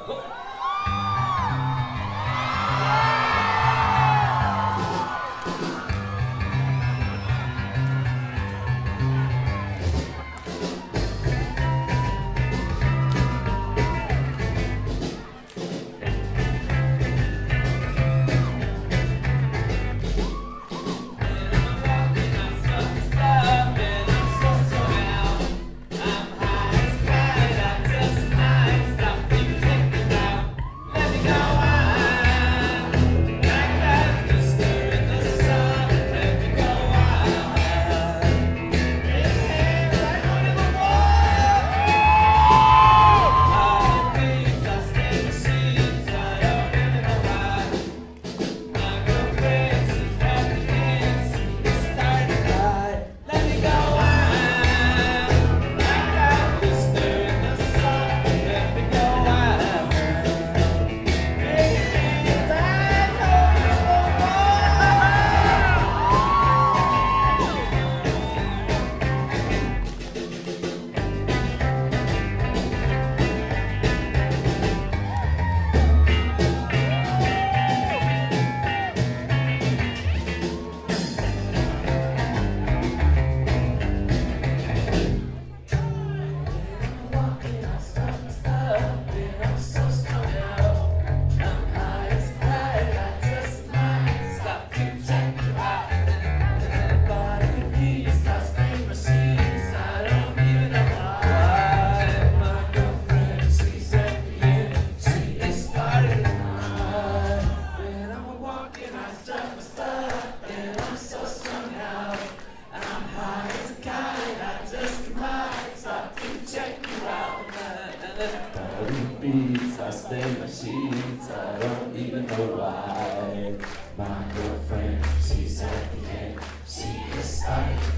beats, I stain my sheets, I don't even know why. My girlfriend, she's at the end, she is starting to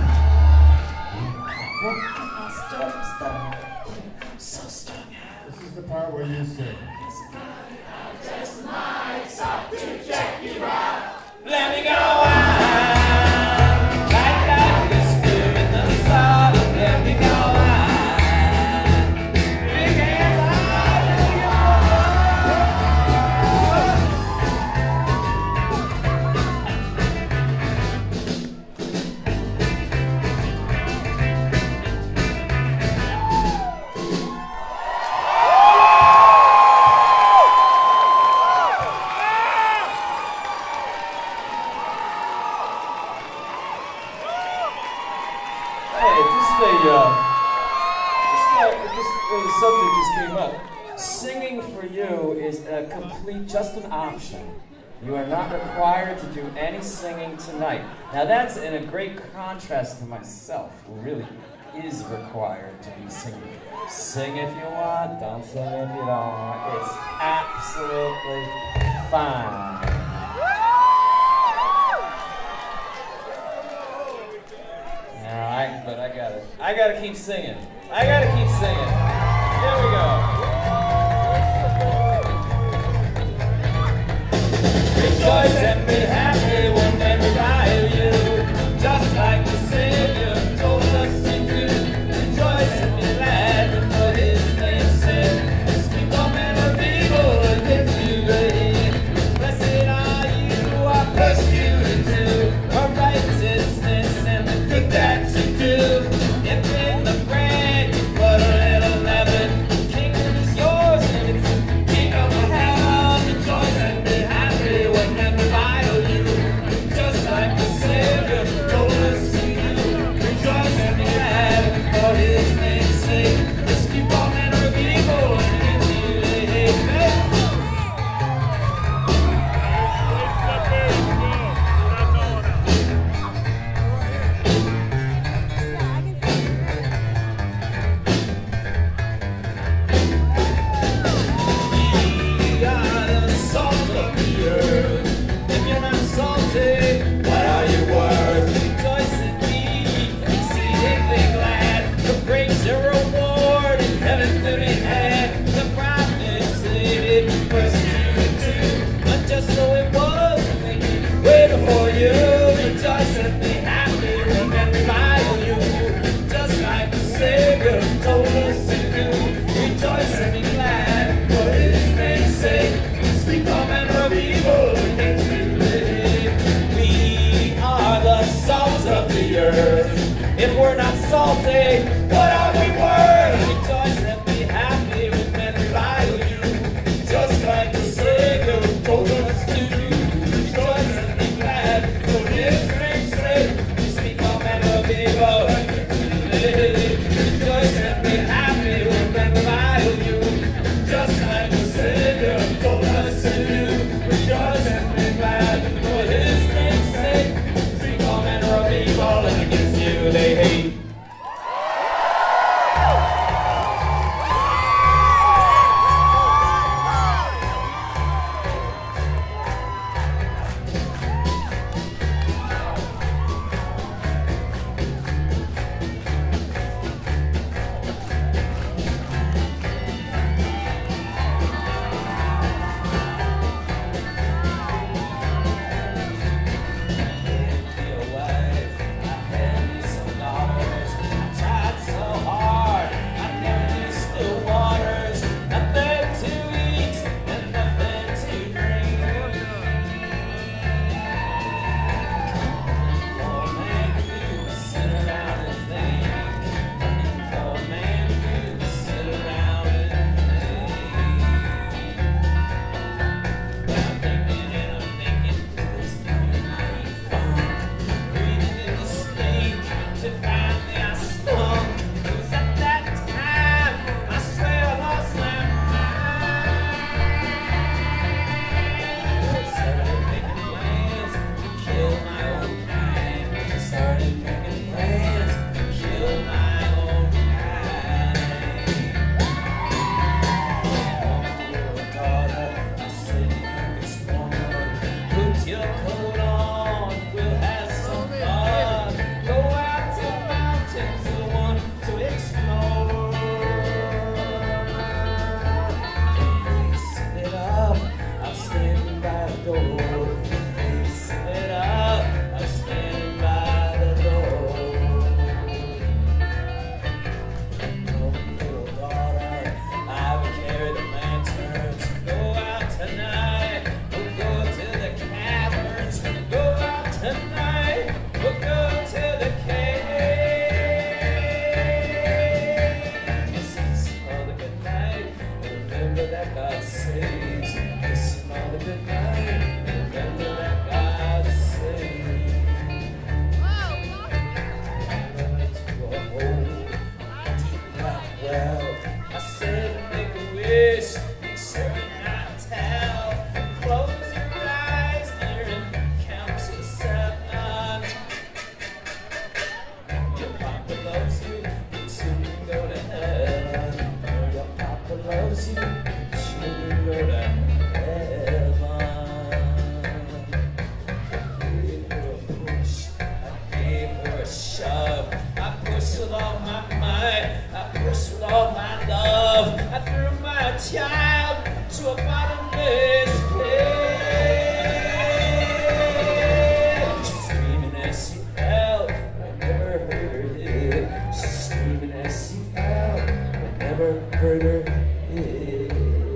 cry. I'm so strung out. This is the part where you sing. I just might stop to check you out. Let me go out. Like that whisper in the sun. Let me go out. Big hands high, let me go the subject just came up. Singing for you is a complete, just an option. You are not required to do any singing tonight. Now that's in a great contrast to myself, who really is required to be singing. Sing if you want, don't sing if you don't want. It's absolutely fine. Alright, but I gotta keep singing. I gotta keep singing. Here we go. Rejoice and be happy whenever I hear you, just like the Savior told us to do. Rejoice and be glad and for His name's sake. Speak no manner of evil against you, great. Blessed are you who are persecuted too, for righteousness and the good that you do. If in the bread you put a little leaven, kingdom that God saves. Listen on the good night, remember that God saves. Well, I said make a wish, make sure you're not tell. Close your eyes, dear, and count to 7. Your papa loves you, you shouldn't go to heaven. Your papa loves you, you shouldn't go to heaven. I gave her a push, I gave her a shove. I pushed with all my might, I pushed with all my love. I threw my child to a bottomless pit. She's screaming as she fell, I never heard her hit. She's screaming as she fell, I never heard her hit.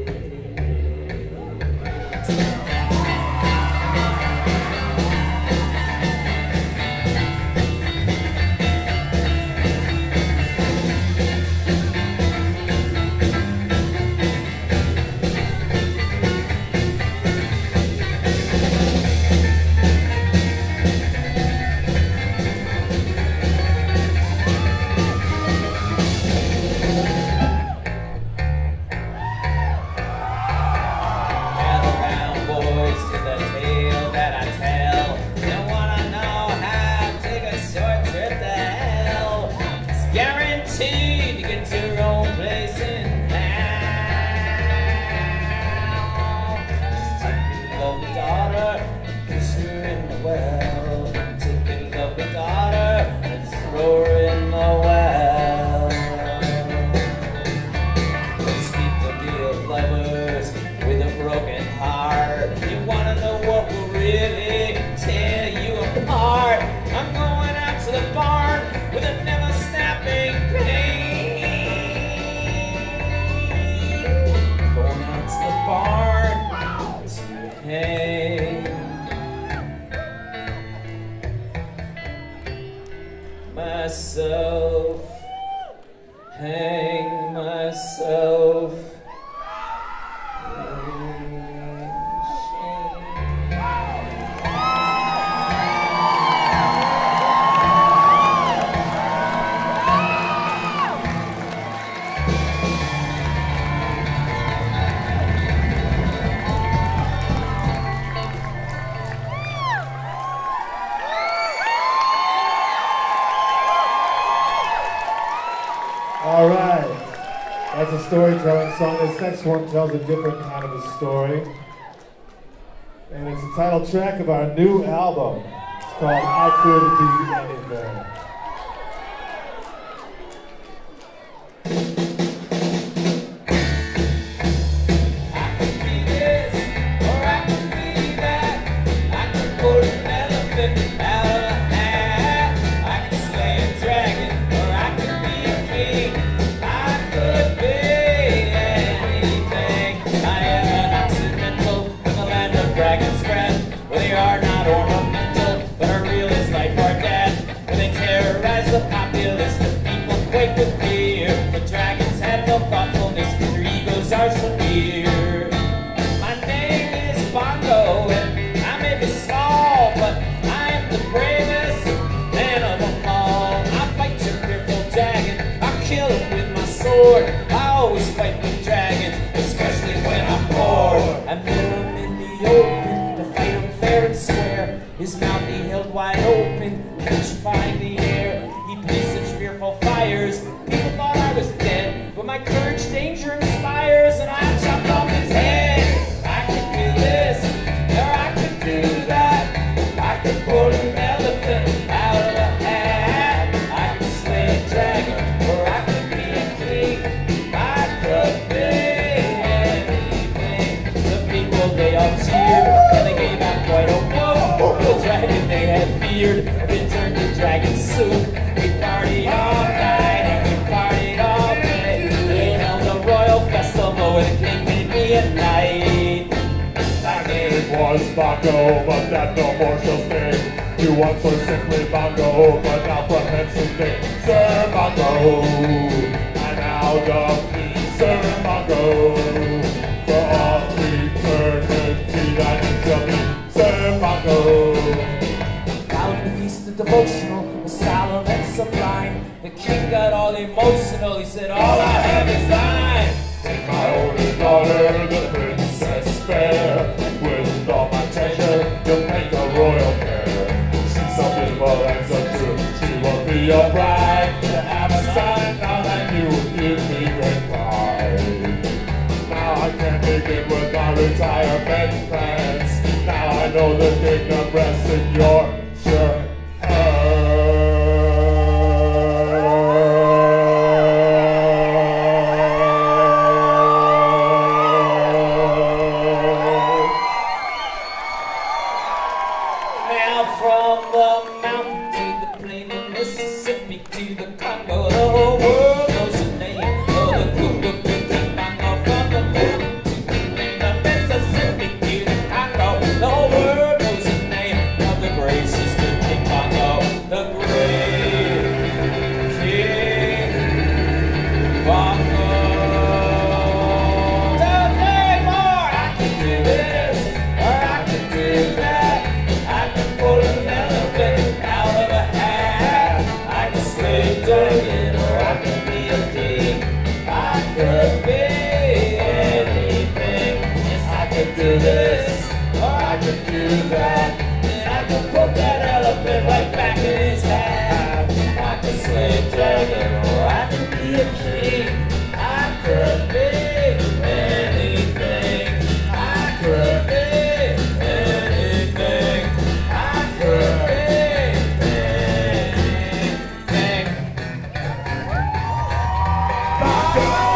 Guaranteed to get to your own place in hell. Just take your lovely daughter and push her in the well. Take your lovely daughter and throw her in the well. Let's speak to real lovers with a broken heart. You wanna know what will really tear you apart? I'm going out to the barn with a never snapping pain. Going out to the barn to hang myself, hang myself. All right, that's a storytelling song. This next one tells a different kind of a story. And it's the title track of our new album. It's called I Could Be Anything. Are severe. My name is Bongo, and I may be small, but I am the bravest man of them all. I fight your fearful dragon, I kill him with my sword. I always fight with dragons, especially when I'm bored. I met him in the open to fight him fair and square. His mouth he held wide open, petrifying the air. He breathed such fearful fires, people thought I was dead, but my courage danger inspires, and I chopped off his head. I could do this, or I could do that. I could pull an elephant out of a hat. I could slay a dragon, or I could be a king. I could be anything. The people, they all cheered, and they gave out quite a whoop. The dragon they had feared, then turned to dragon soup. We partied all night, and we partied all day. They held a royal festival where the king made me a knight. My name Was Bongo, but that no more shall stay. You once were simply Bongo, but now propensively Sir Bongo. I now dub me Sir Bongo. retirement plans. Now I know the kingdom rests in your shirt. Now from the mountain to the plain, the Mississippi to the Congo, the whole world knows the name of the Congo. From the mountain to the plain, the Mississippi to the Congo, the whole world knows the name of the gracious King Bongo, the great King Bongo. Tell me more. I can do this, or I can do that. I can pull an elephant out of a hat. I can sway dragon, or I can be a king. I could be anything. Yes, I could do this, or I could do that. And I could put that elephant right back in his hat. I could sway dragon, or I could be a king. I could be anything. I could be anything. I could be anything. Bongo!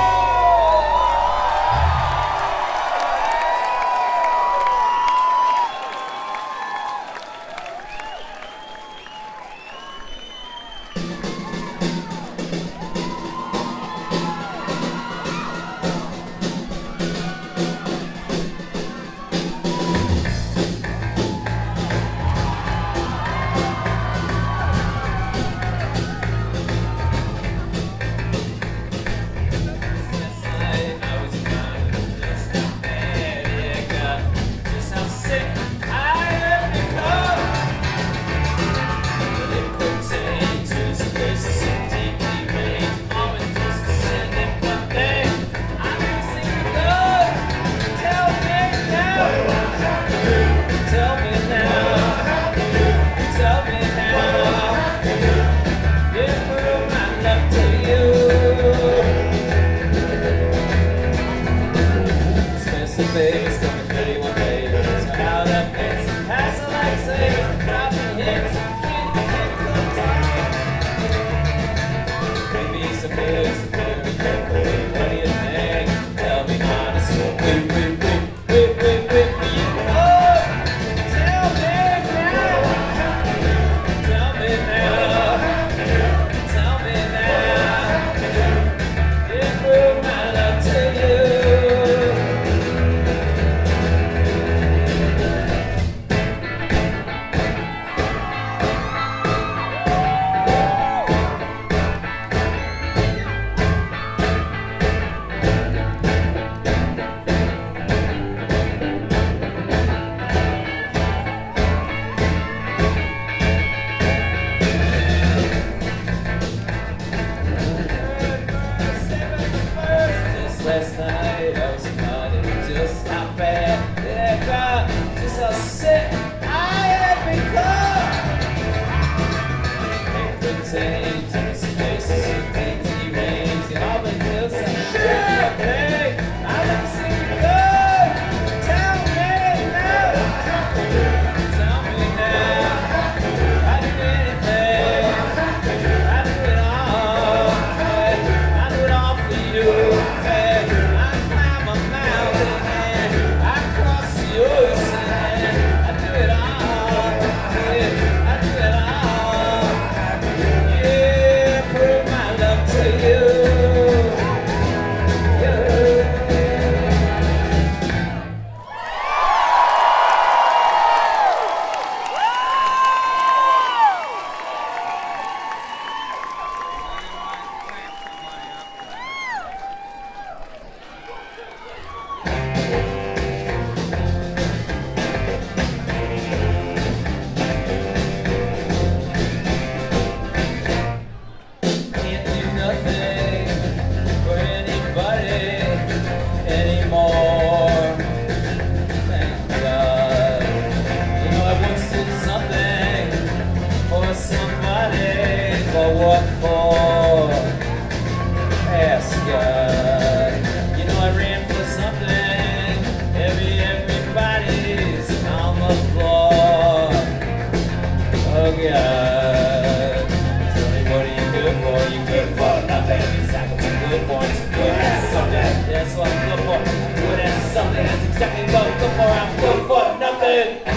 Baby's coming 31 days. Got out of bed, pass a lifesaver, dropping hits, maybe some pills, some good carefully. What do you think? Tell me honestly. Wait, oh, tell me now. Tell me now. Tell me now. Give prove my love to you. exactly what I'm good for. I'm good for nothing.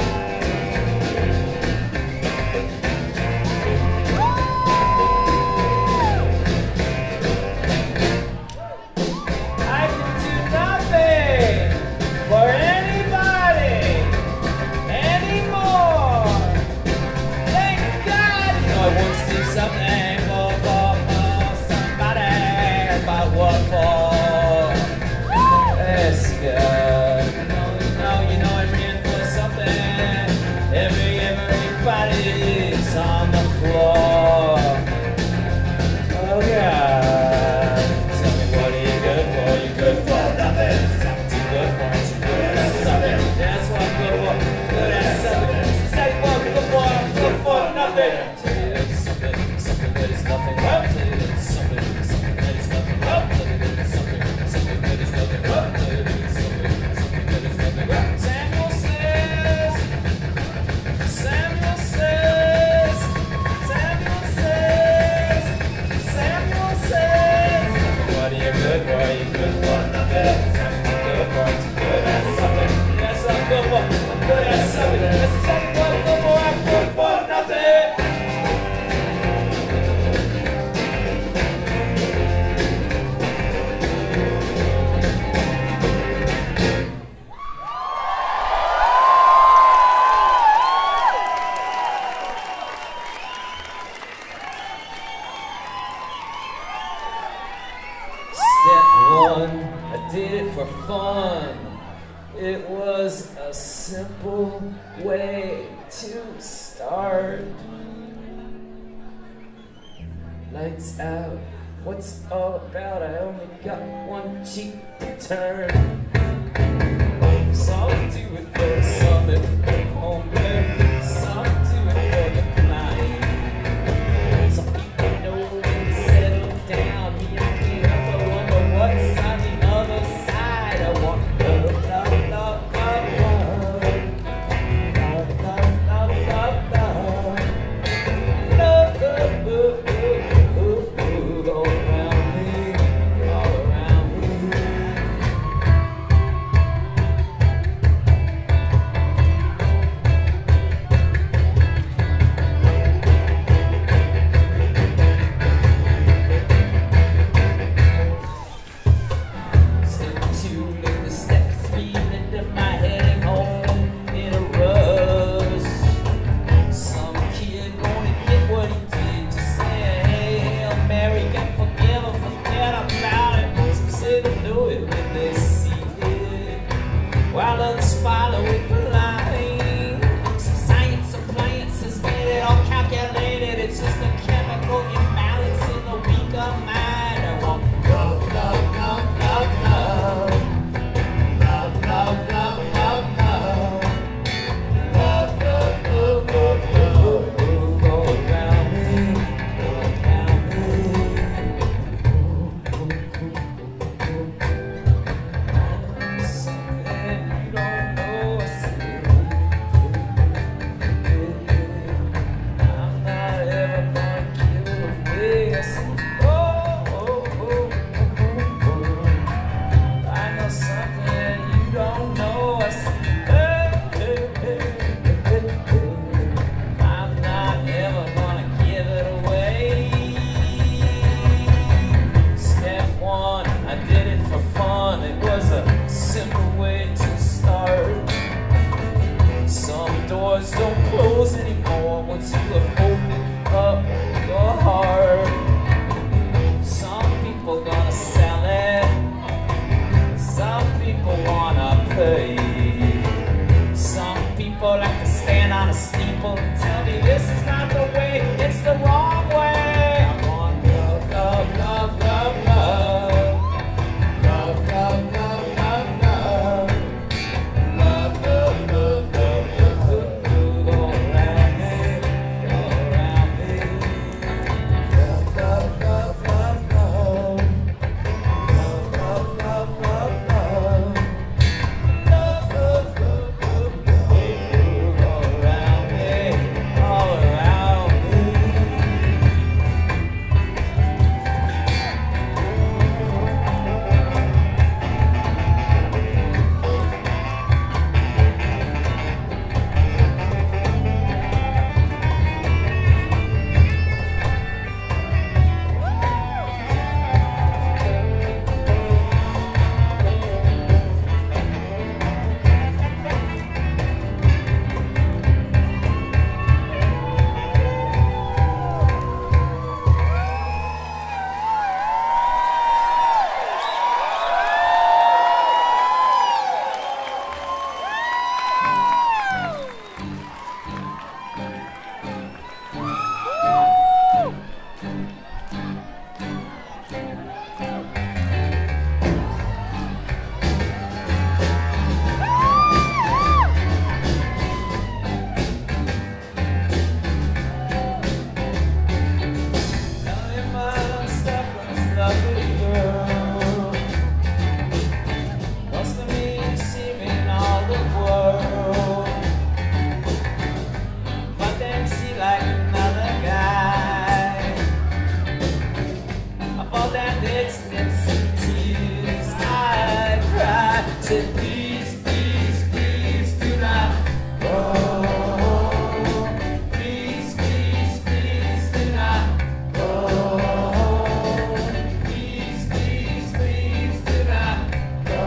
I did it for fun. It was a simple way to start. Lights out, what's it all about? I only got one cheek to turn. Some do it for the summit, home there. Some do it for the climb. Some people know when to settle down. Me and me, I wonder what's on the other side. I want love, love, love, love, love, love, love, love, love, love, love, love, love. said, please, please, please do not go. Please, please, please do not go. Please, please, please do not go.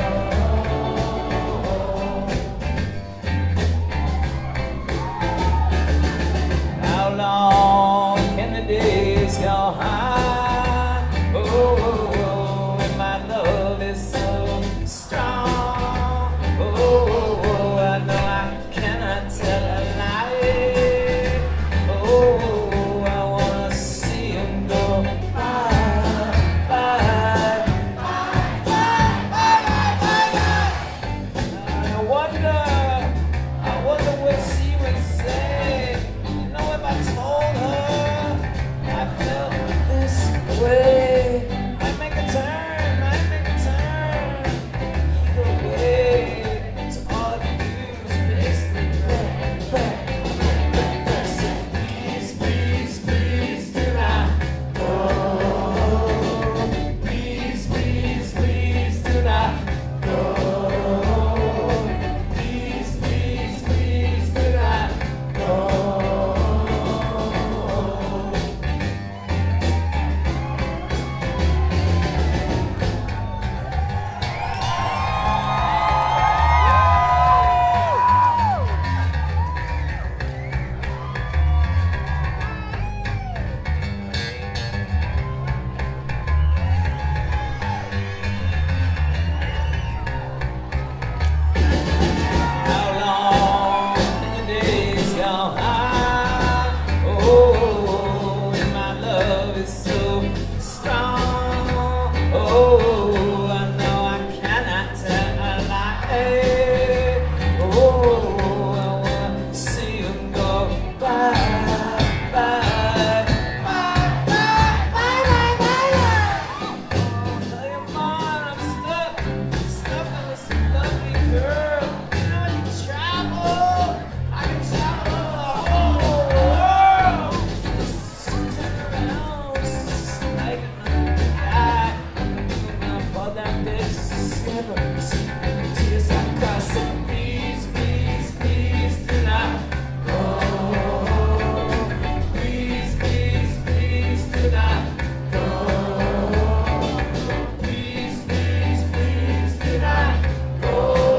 How long can the days go high? Oh, and my love is so strong. Oh, I know I cannot tell a lie. Oh, I wanna see him go bye, bye, bye, bye, bye, bye, bye. I wonder what she would say. You know, if I told her I felt this way, might make a turn. Either way, so all I can do is basically back. So please, please, please do not go. Please, please, please do not go. Please, please, please do not go. How long can the days go high? Oh, and my love is so strong. Oh, I know I cannot tell a lie. Oh, I wanna see him go bye, bye, bye, bye, bye, bye, bye. Tell your mom I'm stuck in this lovely girl. You know, I can travel the whole world. Turn around, like another guy. When I fall down dead, just a sliver. See tears I cry. So please, please, please do not go. Please, please, please do not go. Please, please, please do not go.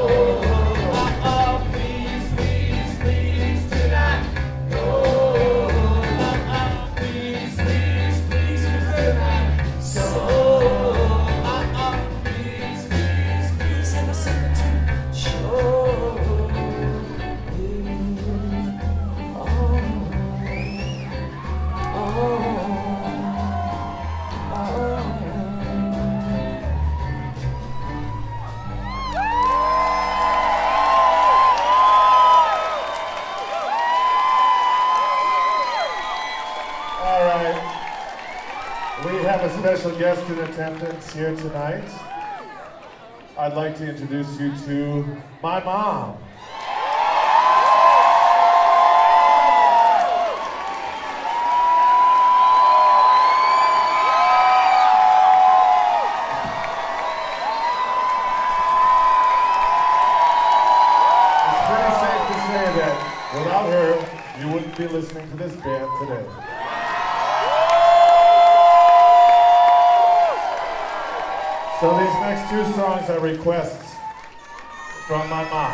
Please, please, please do not go. Please, please, please do not go. Please, please, please have a second to show you. All right. We have a special guest in attendance here tonight. I'd like to introduce you to my mom. It's pretty safe to say that without her, you wouldn't be listening to this band today. So these next two songs are requests from my mom.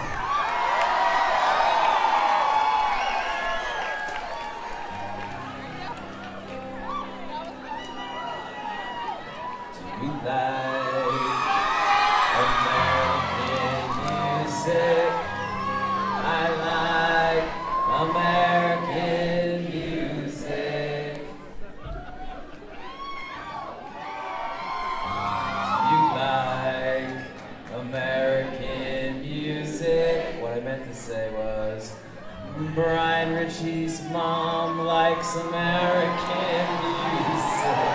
You like American music? I like American music. You like American music? What I meant to say was Brian Ritchie's mom likes American music.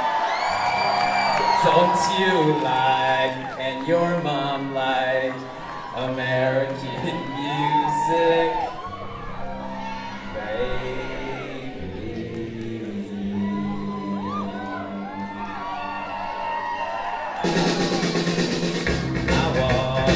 Don't you like, and your mom like American music, baby? I want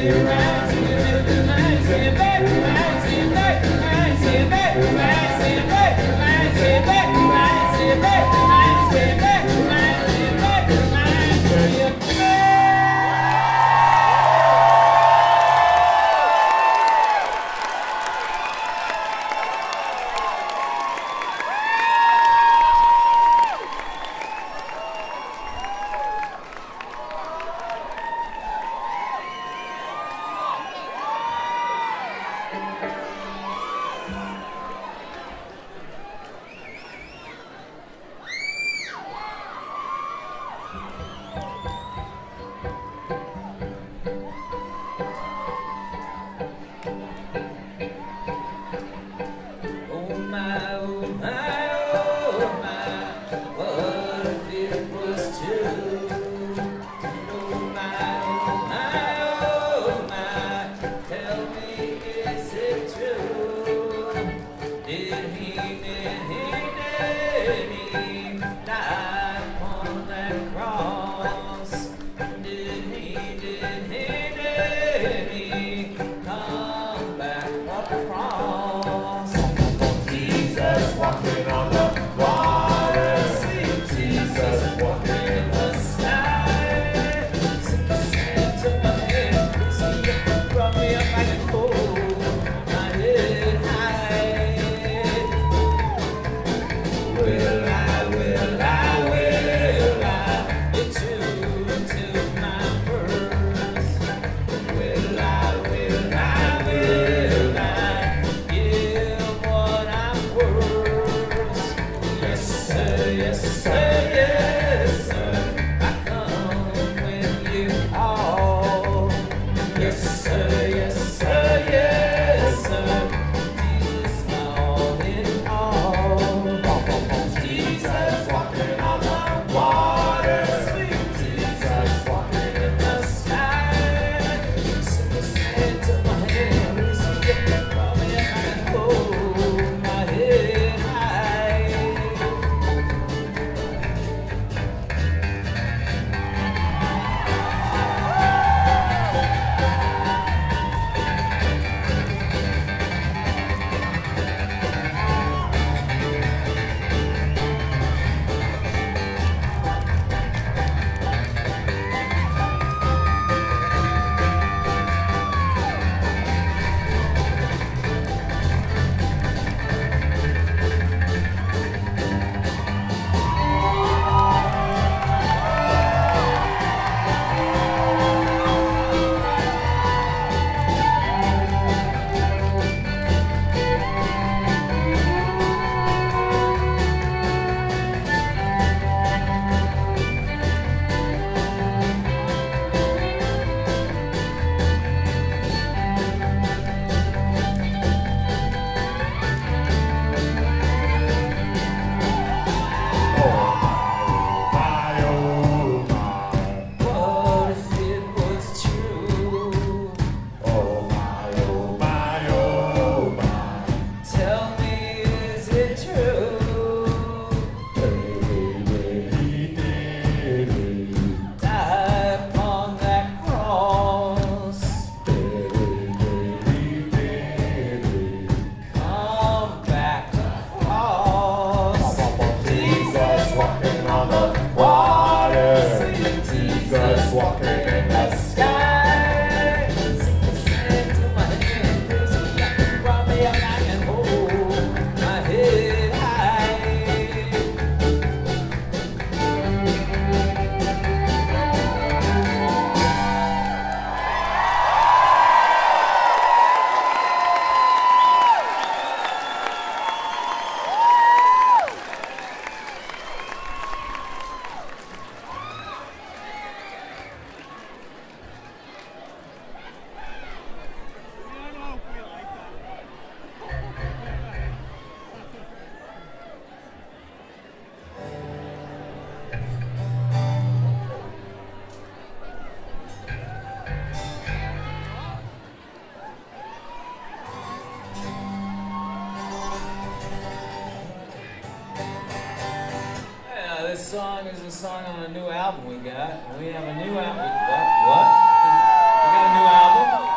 This song is a song on a new album we got. We have a new album. What? We got a new album?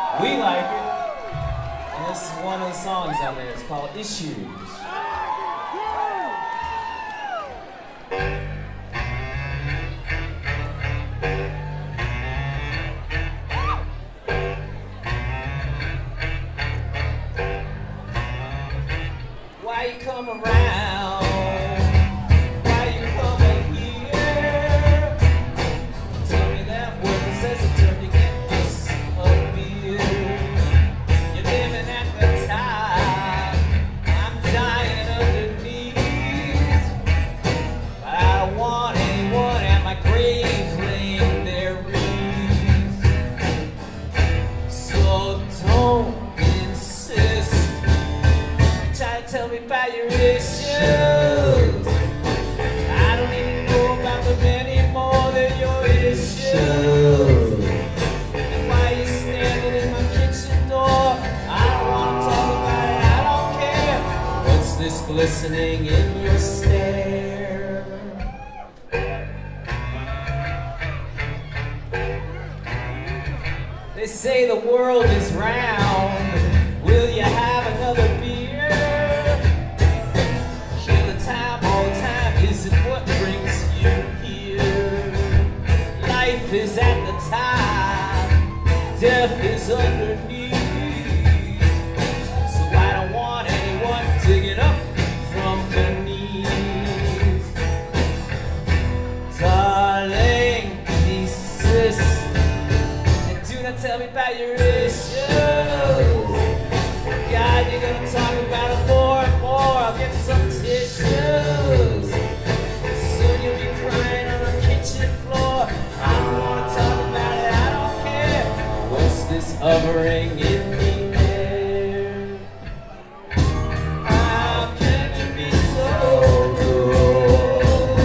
on there. It's called Issues. Why you come around? Why you coming here? Tell me that word that says it turn to get this a beer. You're living at the top. I'm dying underneath. I don't want anyone at my grave laying their wreath. So don't insist. Try to tell me about your issues. I don't even know about them any more than your issues. And why you standing in my kitchen door? I don't want to talk about it, I don't care. What's this glistening in your stare? They say the world is round. Will you have another beer? Kill the time, all the time isn't what brings you here. Life is at the top, death is underneath. So I don't want anyone digging up from beneath. Darling, desist, and do not tell me about your issues. God, you're gonna talk about it more and more. I'll get some tissues. Soon you'll be crying on the kitchen floor. I don't wanna talk about it, I don't care. What's this hovering in the air? How can you be so rude?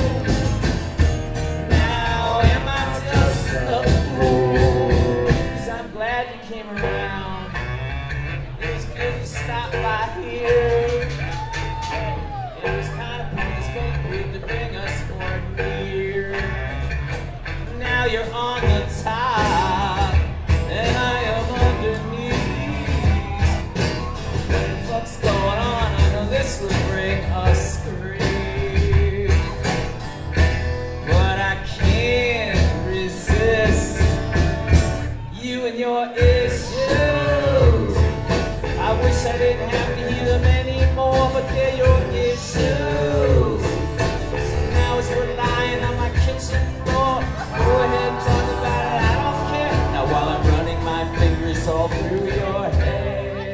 Now am I just a fool? 'Cause I'm glad you came around. It was good to stop by here. It was kind of pointless, but good to bring us more near. Now you're on the top, and I am underneath. What the fuck's going on? I know this will bring us grief, but I can't resist you and your issues. I wish I didn't have to hear them anymore, but they're your issues. So now as we're lying on my kitchen floor, go ahead and talk about it, I don't care. Now while I'm running my fingers all through your hair.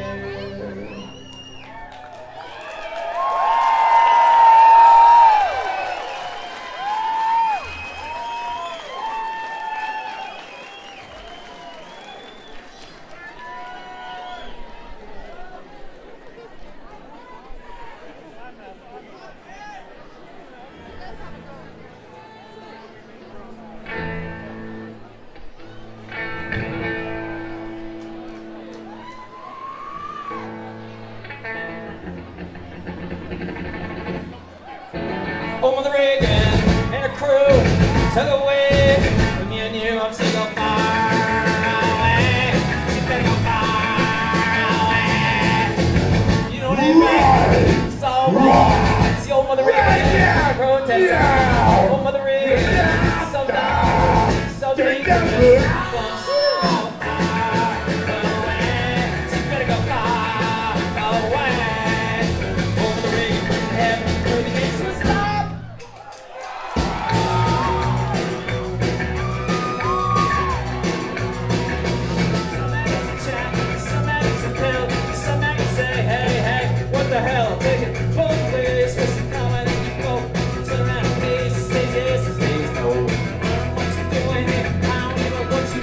Oh, Mother Reagan and her crew took away from me and you. I'm so far away. You better go far away. You don't need me. It's all wrong. It's the old Mother Reagan protest. Oh, Mother Reagan, so dumb, so dangerous. What the hell? Take it both ways. What's the comment that you go? Turn around, please. Stays yes, stays no. I don't know what you're doing here. I don't know what you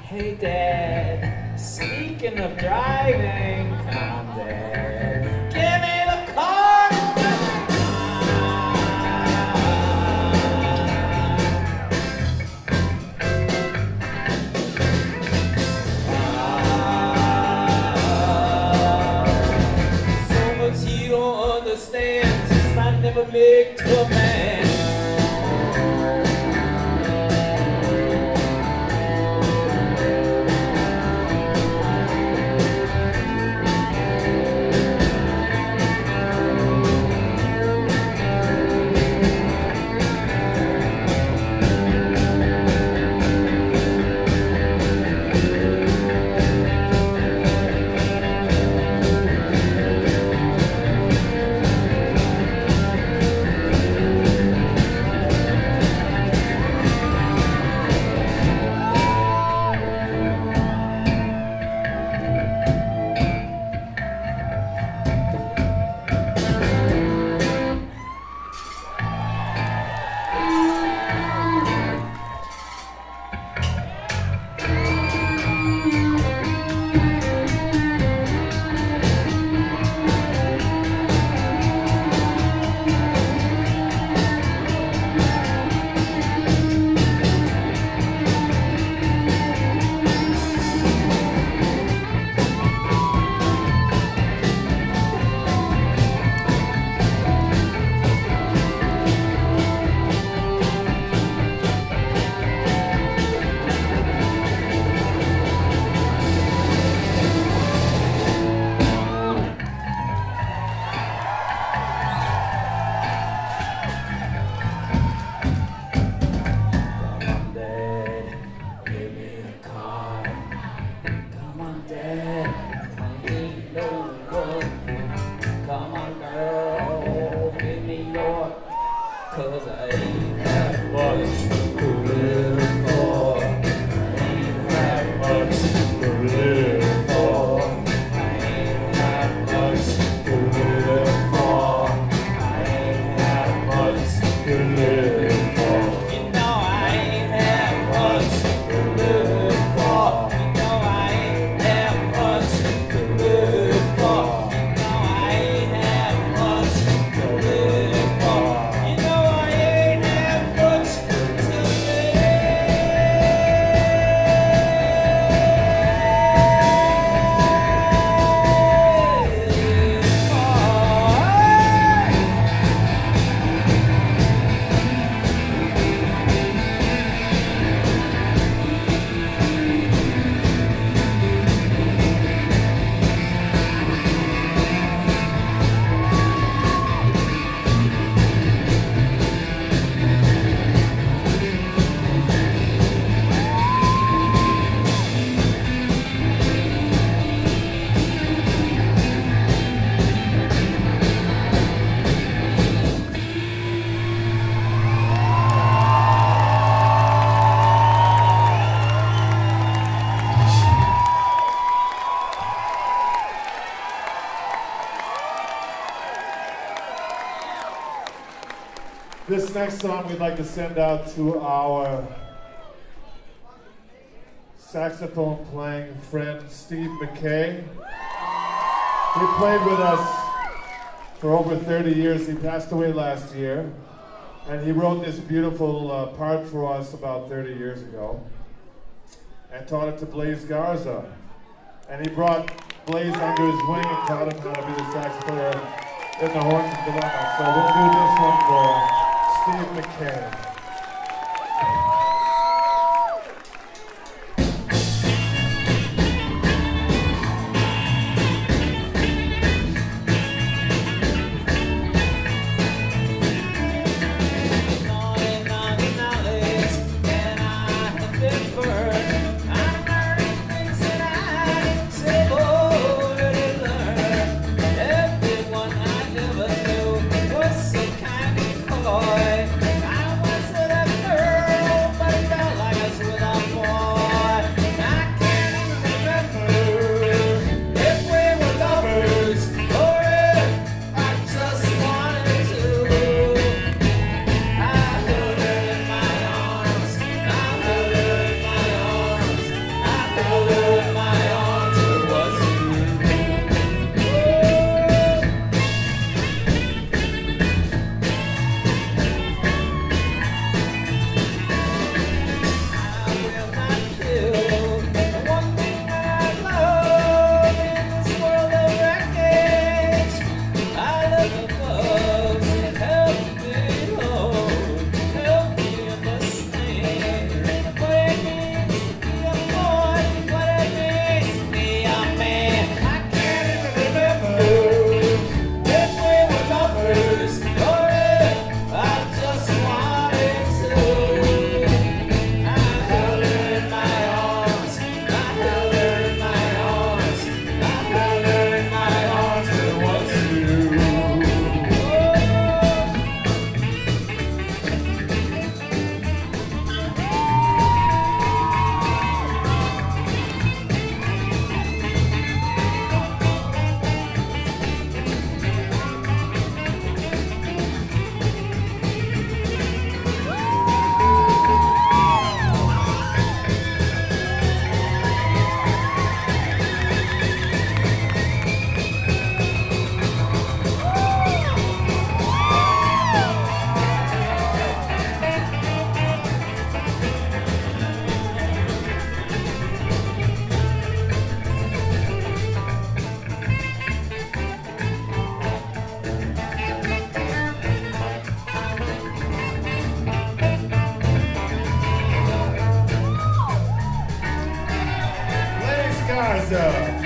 Hey Dad, speaking of driving, come on Dad, give me the car. So much you don't understand, 'cause I never make a man. This next song we'd like to send out to our saxophone playing friend Steve McKay. He played with us for over 30 years. He passed away last year, and he wrote this beautiful part for us about 30 years ago and taught it to Blaze Garza. And he brought Blaze under his wing and taught him how to be the sax player in the Horns of Dilemma. So we'll do this one for Steve McKay. Everyone I never knew was so kind and coy. I was Garza.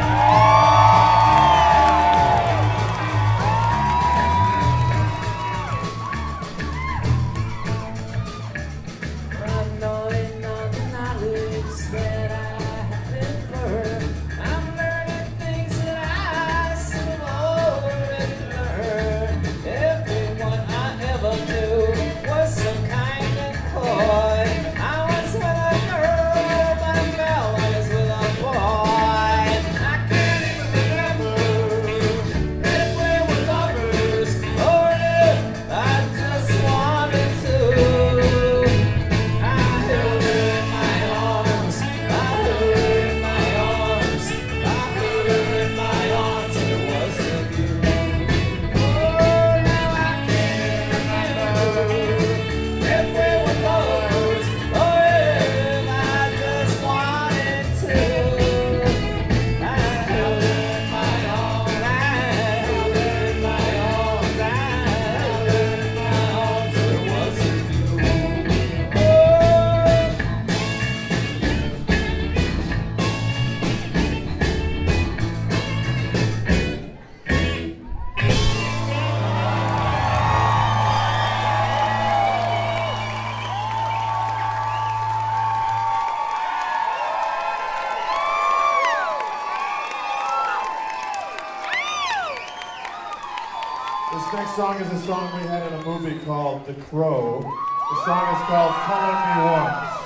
This next song is a song we had in a movie called The Crow. The song is called Color Me Once.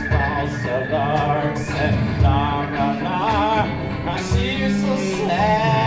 Alarms and la la la. I see you so sad.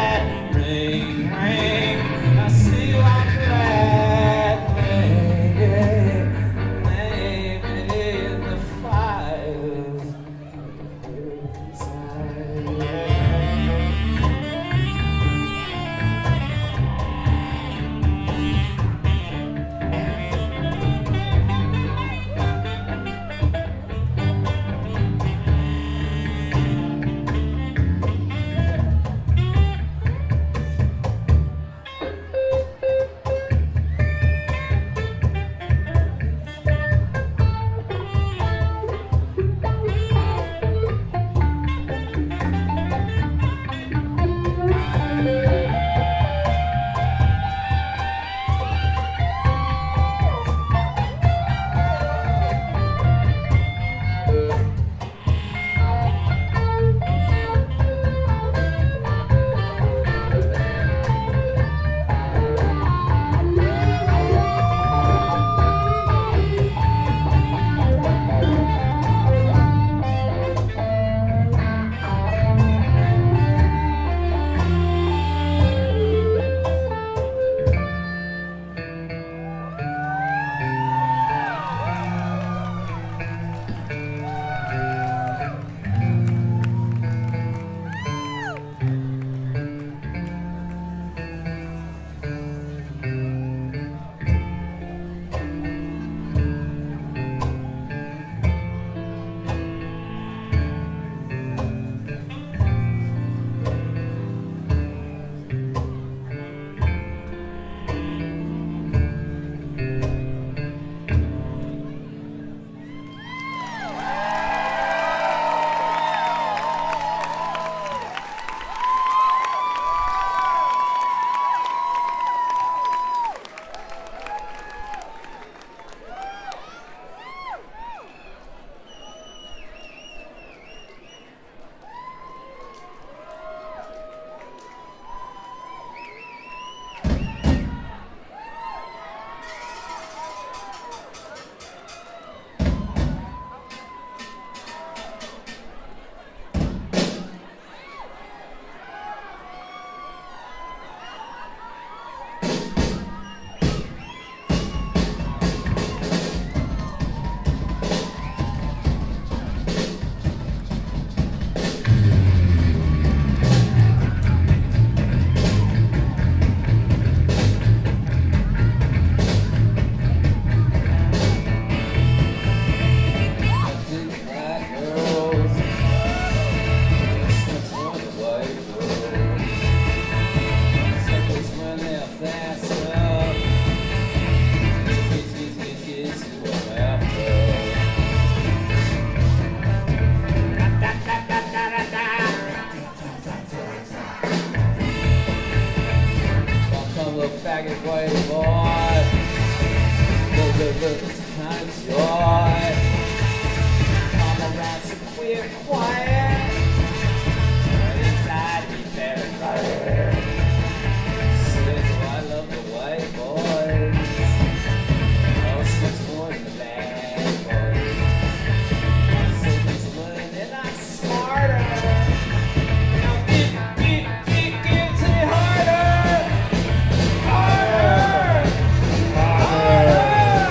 ragged white boy. Look, it's kind of joy. Come around so queer, quiet. But inside me, very riot. Says, oh, I love the white boys. Oh, so much more than the bad boys. So much money, they're not smarter. Now, give it to me harder. Harder. Harder.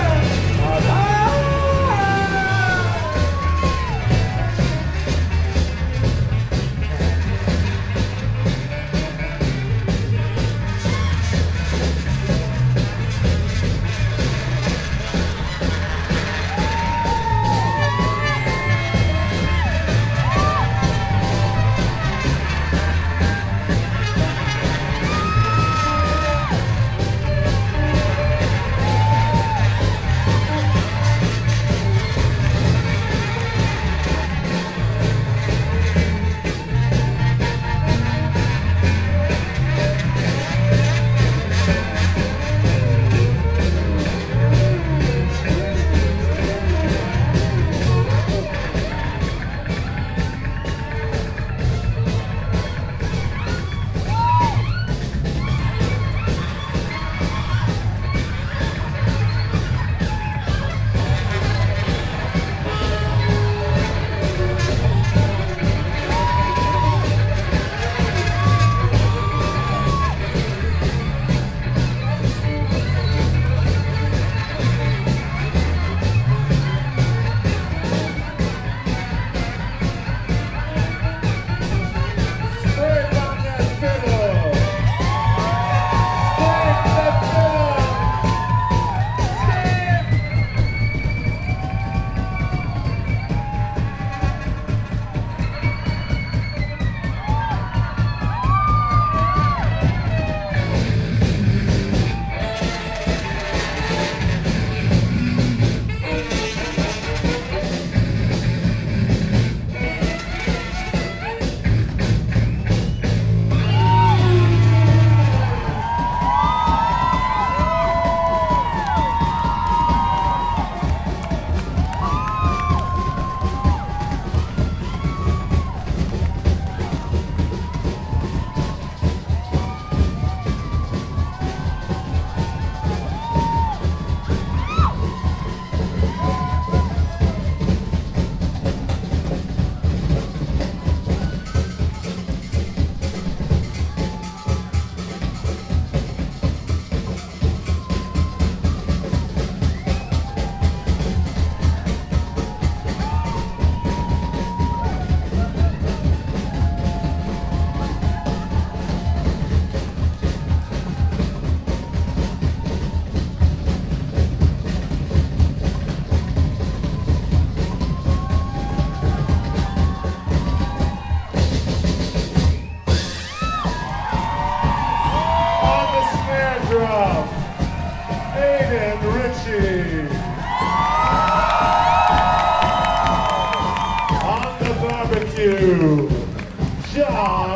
John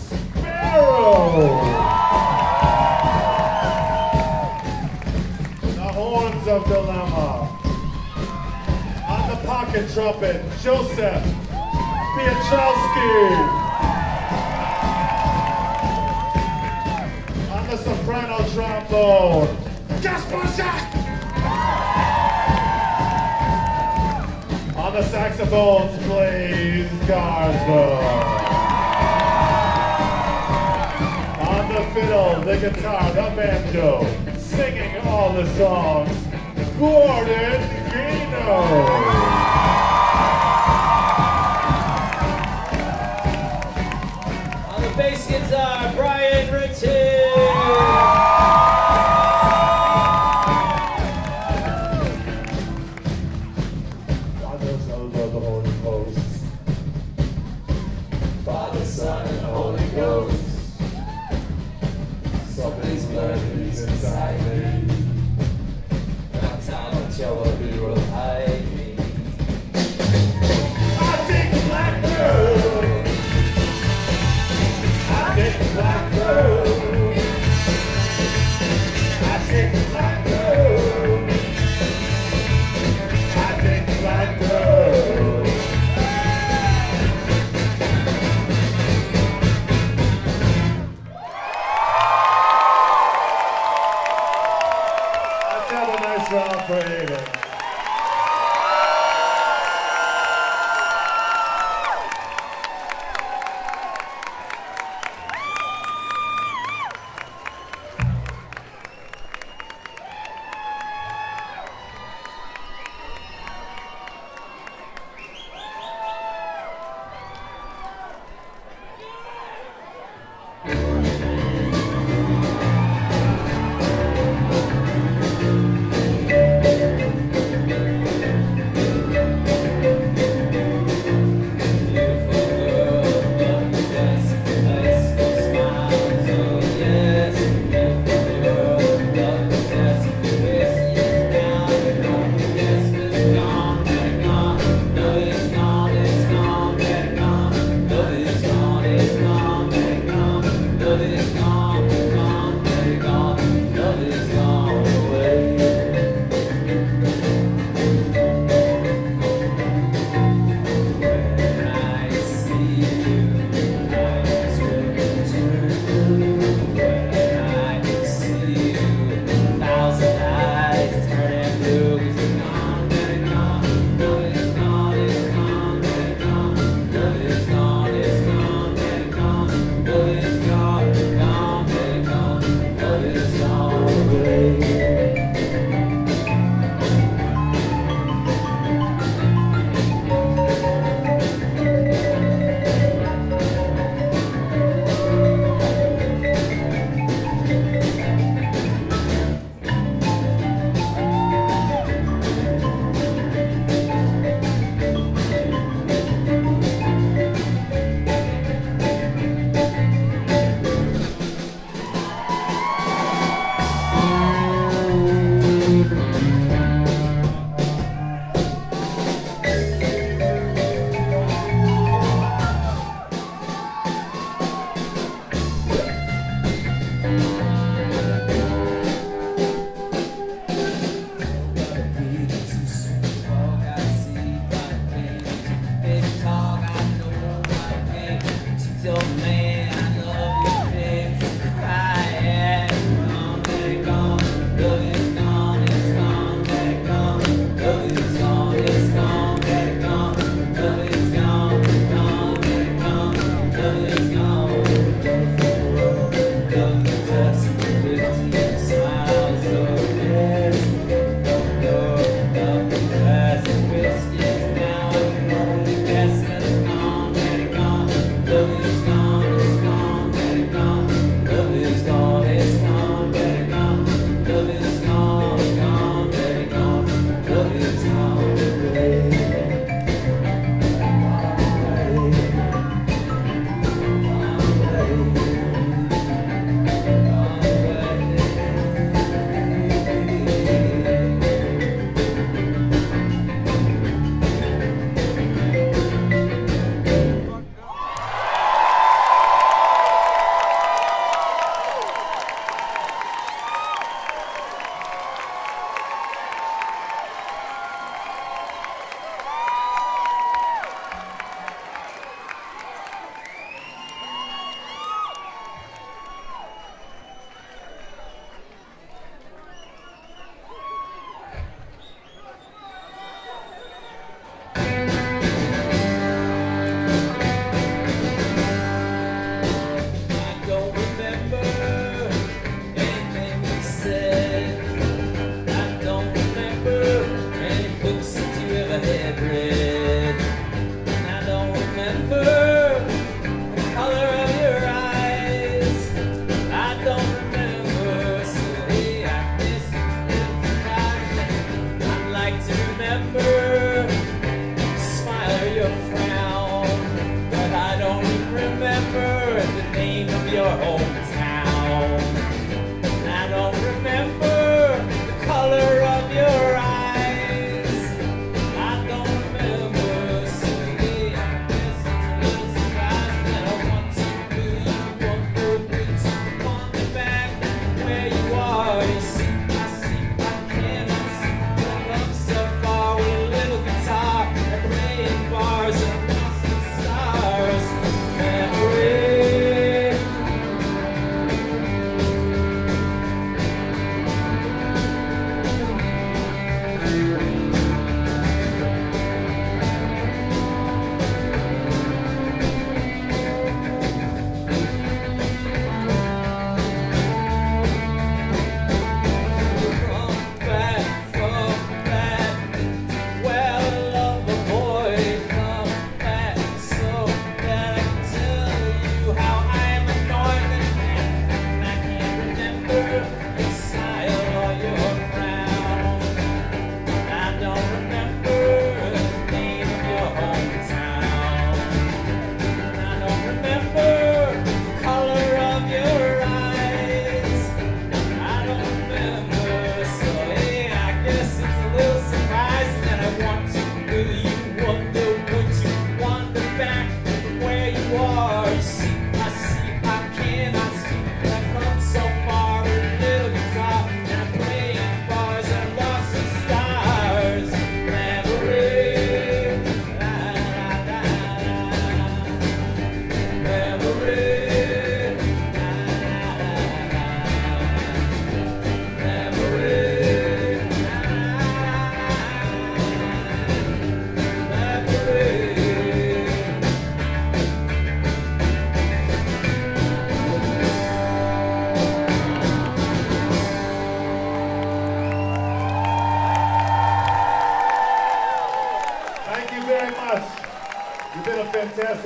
Sparrow. The horns of Dilemma. On the pocket trumpet, Joseph Pietrowski. On the soprano trombone, Gaspar. On the saxophones, Blaze Garza. On the fiddle, the guitar, the banjo, singing all the songs, Gordon Gino. On the bass guitar, Brian Ritchie. Father, Son, and Holy Ghost. Somebody's blood is inside me. Not time until he will hide me. I think black girl. I think black girl. Gone,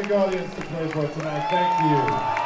fantastic audience to play for tonight. Thank you.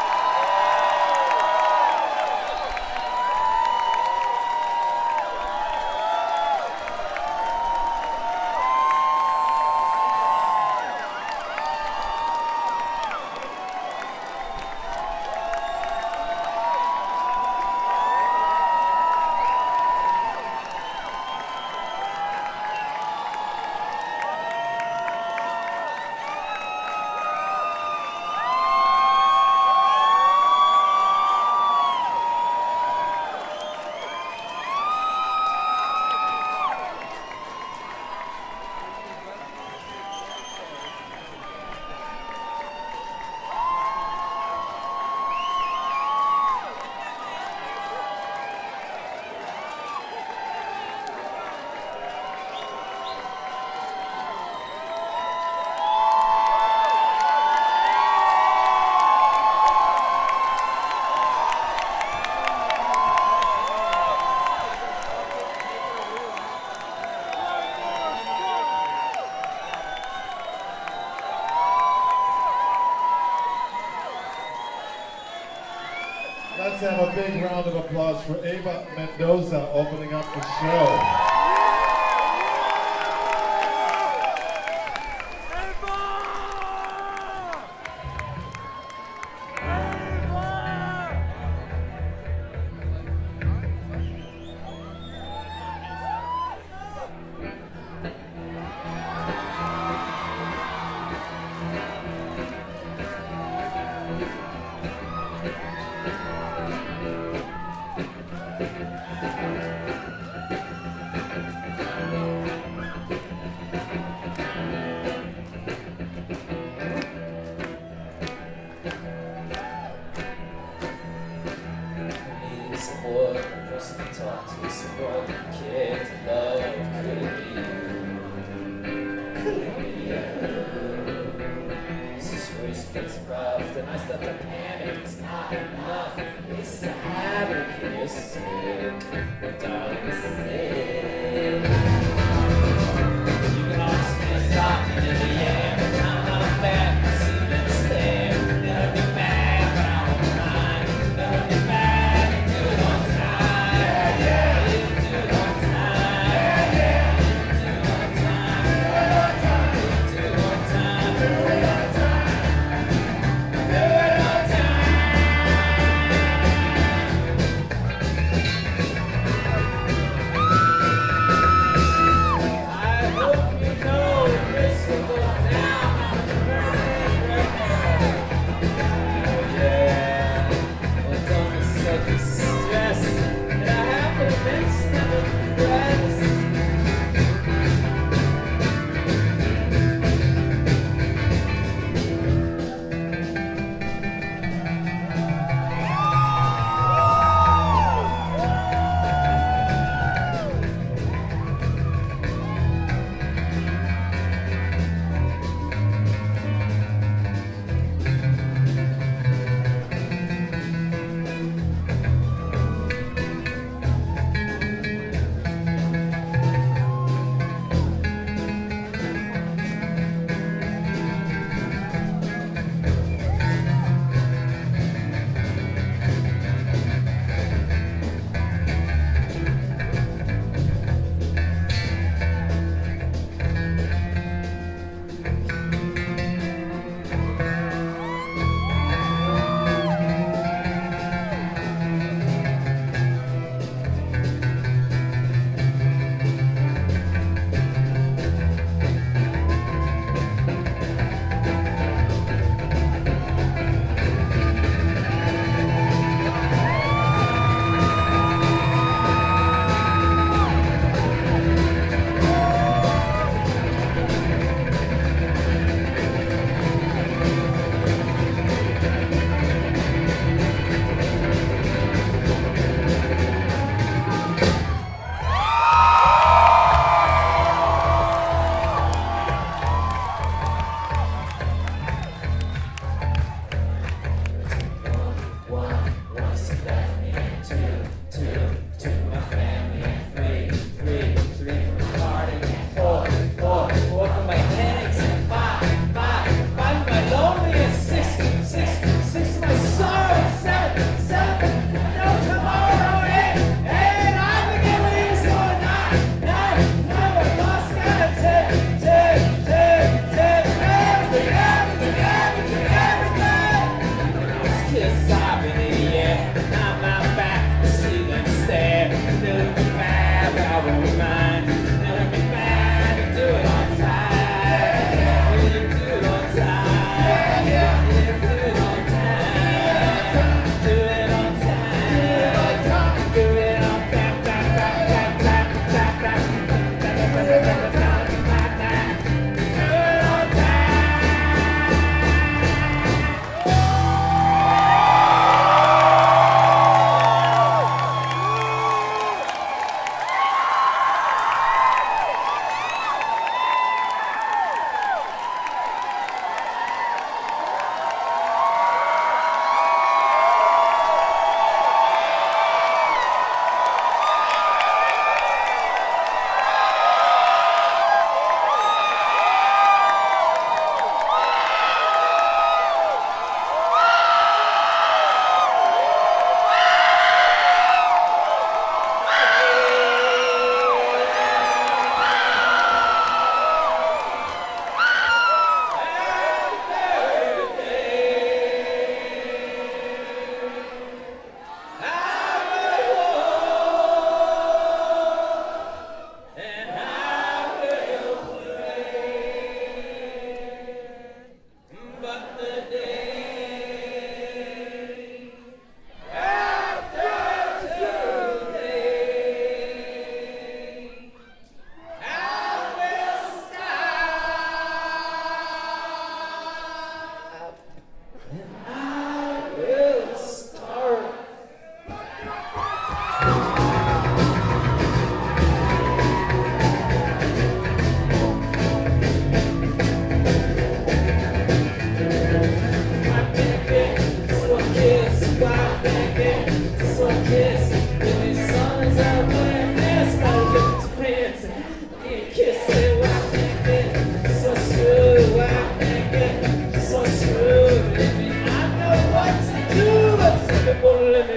Let's have a big round of applause for Ava Mendoza opening up the show.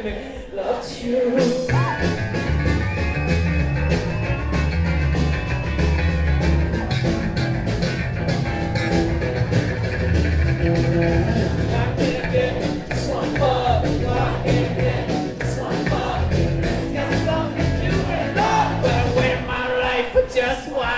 make love to you. Just one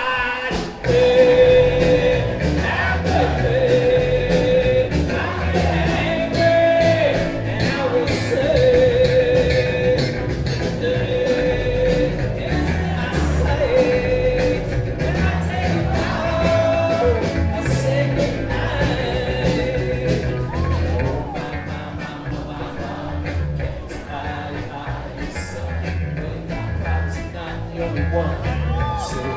day after day, I'm angry, and I will say, today is my sight. When I take a bow, I say goodnight. Oh, my, can't son, when I promise not the only one. So take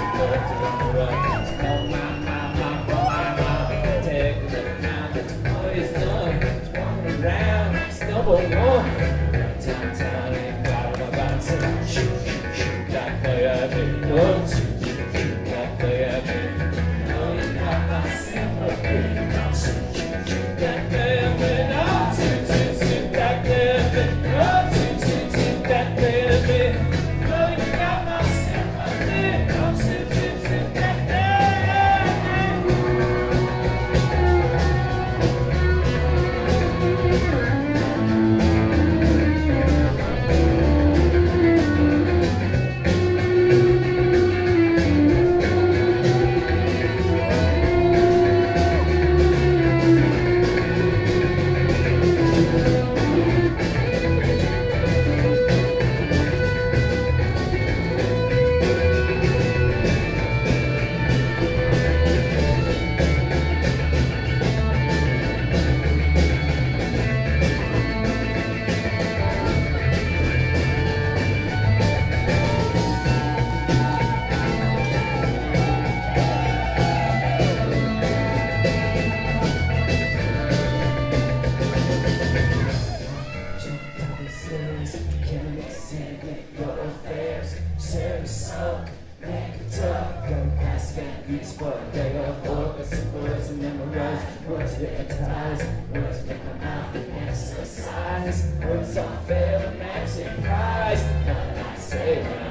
the time that tomorrow is done. Just walking around, stumble on. Downtown ain't got my bounce. Shoot, that play at me. One, two, shoot, that play at me. Oh, you got my sympathy. Shoot, that play at me. Oh, shoot, that play at me. Oh, shoot, that play at me. Oh, you got my words are fair, magic prize. Say